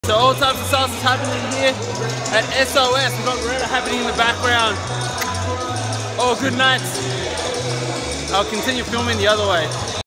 So all types of salsa is happening here at SOS. We've got Greta happening in the background. Oh, good night. I'll continue filming the other way.